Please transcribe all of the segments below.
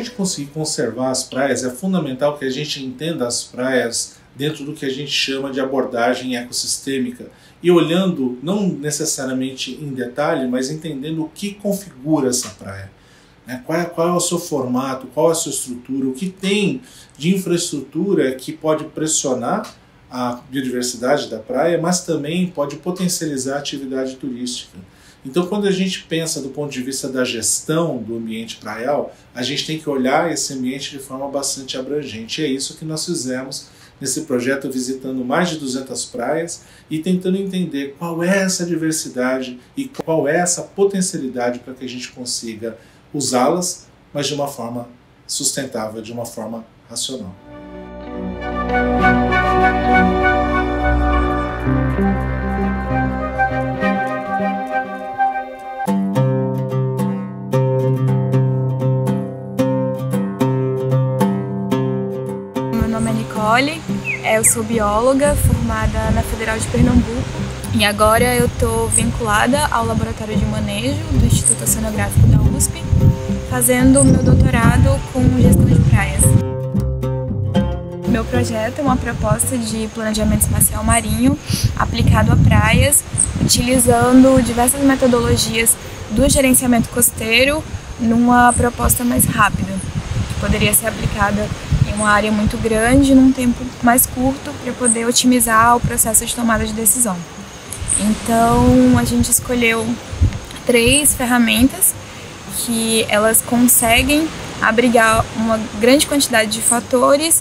gente conseguir conservar as praias, é fundamental que a gente entenda as praias dentro do que a gente chama de abordagem ecossistêmica, e olhando não necessariamente em detalhe, mas entendendo o que configura essa praia. Qual é o seu formato, qual é a sua estrutura, o que tem de infraestrutura que pode pressionar a biodiversidade da praia, mas também pode potencializar a atividade turística. Então, quando a gente pensa do ponto de vista da gestão do ambiente praial, a gente tem que olhar esse ambiente de forma bastante abrangente. E é isso que nós fizemos nesse projeto, visitando mais de 200 praias e tentando entender qual é essa diversidade e qual é essa potencialidade para que a gente consiga usá-las, mas de uma forma sustentável, de uma forma racional. Meu nome é Nicole, eu sou bióloga formada na Federal de Pernambuco e agora eu estou vinculada ao Laboratório de Manejo do Instituto Oceanográfico da USP, fazendo meu doutorado com gestão de praias. Meu projeto é uma proposta de planejamento espacial marinho aplicado a praias, utilizando diversas metodologias do gerenciamento costeiro numa proposta mais rápida, que poderia ser aplicada em uma área muito grande, num tempo mais curto, para poder otimizar o processo de tomada de decisão. Então, a gente escolheu 3 ferramentas que elas conseguem abrigar uma grande quantidade de fatores,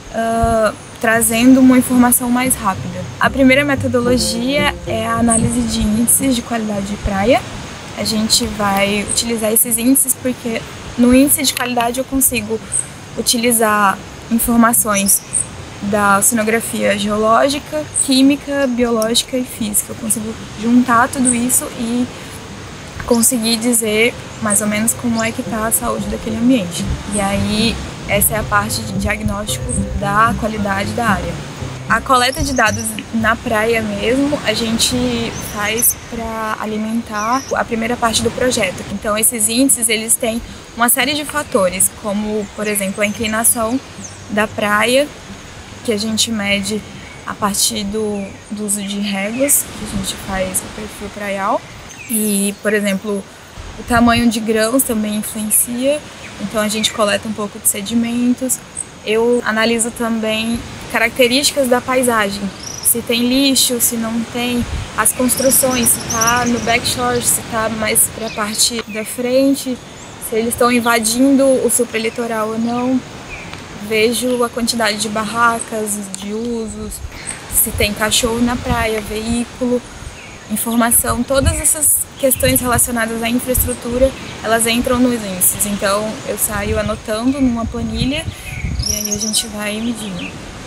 trazendo uma informação mais rápida. A primeira metodologia é a análise de índices de qualidade de praia. A gente vai utilizar esses índices porque no índice de qualidade eu consigo utilizar informações da oceanografia geológica, química, biológica e física. Eu consigo juntar tudo isso e conseguir dizer mais ou menos como é que está a saúde daquele ambiente. E aí essa é a parte de diagnóstico da qualidade da área. A coleta de dados na praia mesmo, a gente faz para alimentar a primeira parte do projeto. Então esses índices, eles têm uma série de fatores, como por exemplo a inclinação da praia, que a gente mede a partir do uso de réguas, que a gente faz o perfil praial. E, por exemplo, o tamanho de grãos também influencia, então a gente coleta um pouco de sedimentos. Eu analiso também características da paisagem, se tem lixo, se não tem, as construções, se está no backshore, se está mais para a parte da frente, se eles estão invadindo o supralitoral ou não. Vejo a quantidade de barracas, de usos, se tem cachorro na praia, veículo, informação, todas essas questões relacionadas à infraestrutura, elas entram nos índices. Então eu saio anotando numa planilha e aí a gente vai medindo.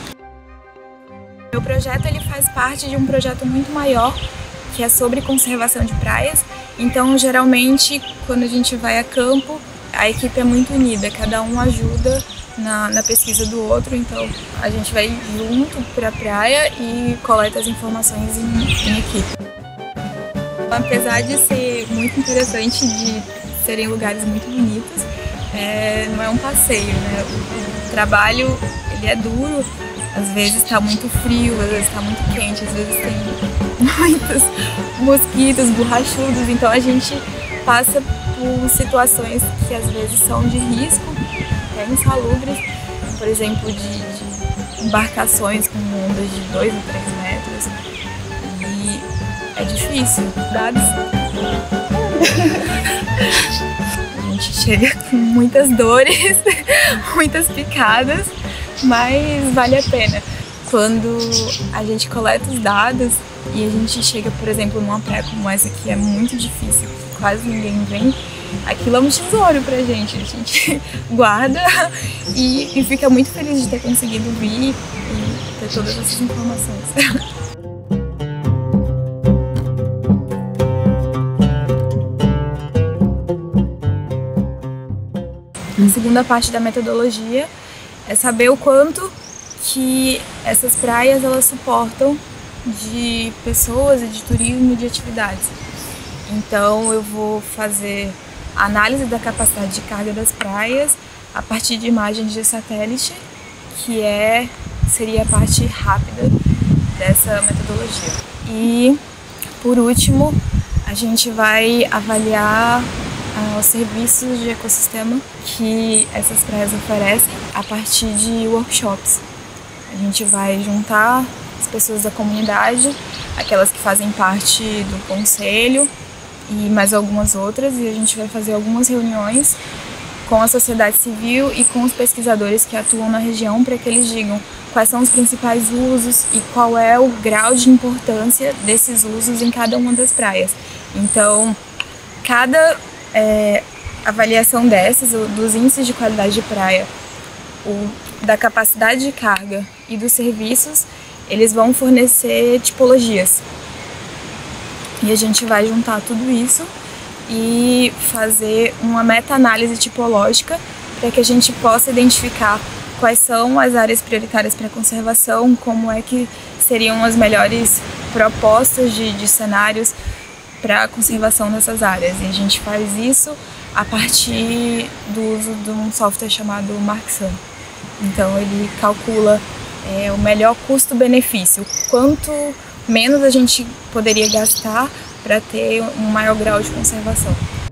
Meu projeto ele faz parte de um projeto muito maior, que é sobre conservação de praias. Então geralmente quando a gente vai a campo, a equipe é muito unida, cada um ajuda na pesquisa do outro, então a gente vai junto para a praia e coleta as informações em equipe. Apesar de ser muito interessante, de serem lugares muito bonitos, não é um passeio, né? O trabalho ele é duro, às vezes está muito frio, às vezes está muito quente, às vezes tem muitos mosquitos borrachudos, então a gente passa por situações que às vezes são de risco, até insalubres, por exemplo, de embarcações com ondas de 2 ou 3 metros, e é difícil. Dados. A gente chega com muitas dores, muitas picadas, mas vale a pena. Quando a gente coleta os dados e a gente chega, por exemplo, numa praia como essa que é muito difícil, quase ninguém vem, aquilo é um tesouro pra gente. A gente guarda e fica muito feliz de ter conseguido vir e ter todas essas informações. A segunda parte da metodologia é saber o quanto que essas praias elas suportam de pessoas e de turismo e de atividades. Então eu vou fazer a análise da capacidade de carga das praias, a partir de imagens de satélite, que seria a parte rápida dessa metodologia. E, por último, a gente vai avaliar os serviços de ecossistema que essas praias oferecem a partir de workshops. A gente vai juntar as pessoas da comunidade, aquelas que fazem parte do conselho e mais algumas outras, e a gente vai fazer algumas reuniões com a sociedade civil e com os pesquisadores que atuam na região para que eles digam quais são os principais usos e qual é o grau de importância desses usos em cada uma das praias. Então, cada avaliação dessas, dos índices de qualidade de praia, da capacidade de carga e dos serviços, eles vão fornecer tipologias. E a gente vai juntar tudo isso e fazer uma meta-análise tipológica para que a gente possa identificar quais são as áreas prioritárias para conservação, como é que seriam as melhores propostas de cenários para a conservação dessas áreas. E a gente faz isso a partir do uso de um software chamado Marksun. Então ele calcula o melhor custo-benefício, quanto menos a gente poderia gastar para ter um maior grau de conservação.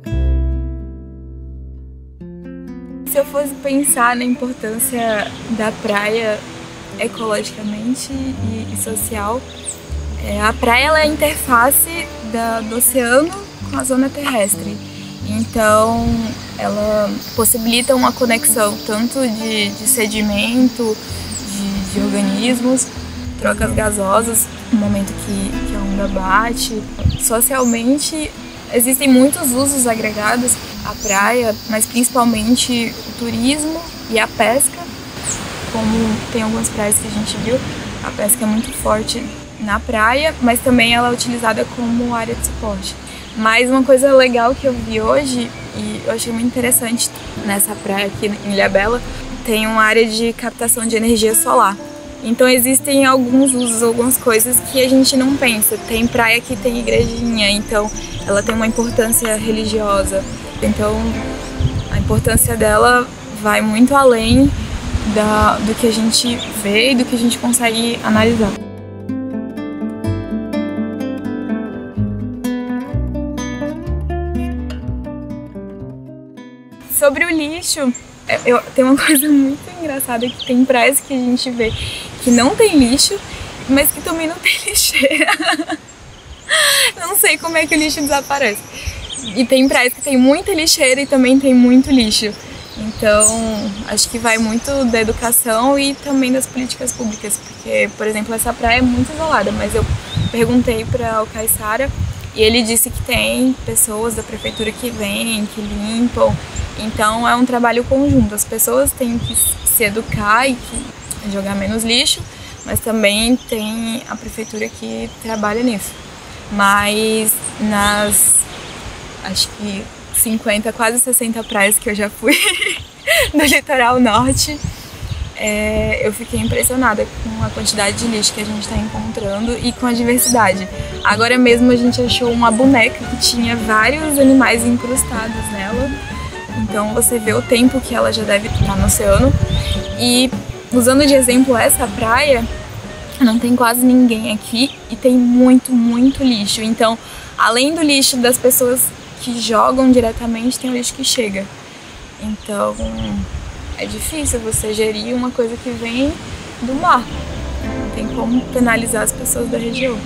Se eu fosse pensar na importância da praia ecologicamente e social, a praia ela é a interface do oceano com a zona terrestre. Então ela possibilita uma conexão tanto de sedimento, de organismos, trocas gasosas no momento que a onda bate. Socialmente existem muitos usos agregados à praia, mas principalmente o turismo e a pesca. Como tem algumas praias que a gente viu, a pesca é muito forte na praia, mas também ela é utilizada como área de suporte. Mas uma coisa legal que eu vi hoje, e eu achei muito interessante nessa praia aqui em Ilhabela, tem uma área de captação de energia solar. Então existem alguns usos, algumas coisas que a gente não pensa. Tem praia que tem igrejinha, então ela tem uma importância religiosa. Então a importância dela vai muito além do que a gente vê e do que a gente consegue analisar. Sobre o lixo, tem uma coisa muito engraçada, que tem praias que a gente vê que não tem lixo, mas que também não tem lixeira. Não sei como é que o lixo desaparece. E tem praias que tem muita lixeira e também tem muito lixo. Então, acho que vai muito da educação e também das políticas públicas, porque, por exemplo, essa praia é muito isolada, mas eu perguntei para o Caissara e ele disse que tem pessoas da prefeitura que vêm, que limpam. Então é um trabalho conjunto, as pessoas têm que se educar e jogar menos lixo, mas também tem a prefeitura que trabalha nisso. Mas acho que 50, quase 60 praias que eu já fui no litoral norte, eu fiquei impressionada com a quantidade de lixo que a gente está encontrando e com a diversidade. Agora mesmo a gente achou uma boneca que tinha vários animais incrustados nela. Então você vê o tempo que ela já deve estar no oceano. E usando de exemplo essa praia, não tem quase ninguém aqui e tem muito, muito lixo. Então, além do lixo das pessoas que jogam diretamente, tem o lixo que chega. Então, é difícil você gerir uma coisa que vem do mar. Não tem como penalizar as pessoas da região.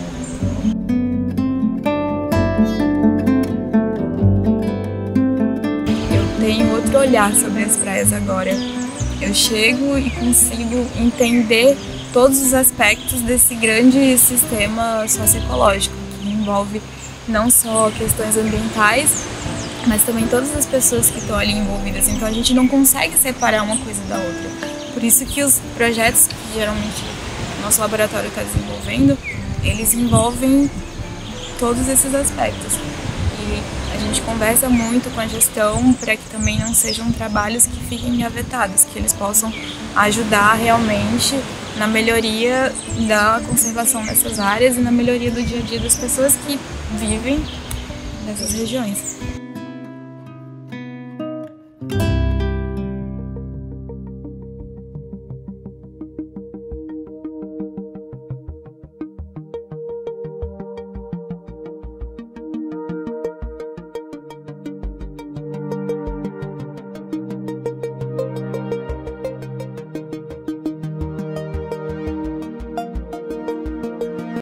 Tenho outro olhar sobre as praias agora. Eu chego e consigo entender todos os aspectos desse grande sistema socioecológico, que envolve não só questões ambientais, mas também todas as pessoas que estão ali envolvidas. Então a gente não consegue separar uma coisa da outra. Por isso que os projetos que geralmente o nosso laboratório está desenvolvendo, eles envolvem todos esses aspectos. A gente conversa muito com a gestão para que também não sejam trabalhos que fiquem engavetados, que eles possam ajudar realmente na melhoria da conservação dessas áreas e na melhoria do dia a dia das pessoas que vivem nessas regiões.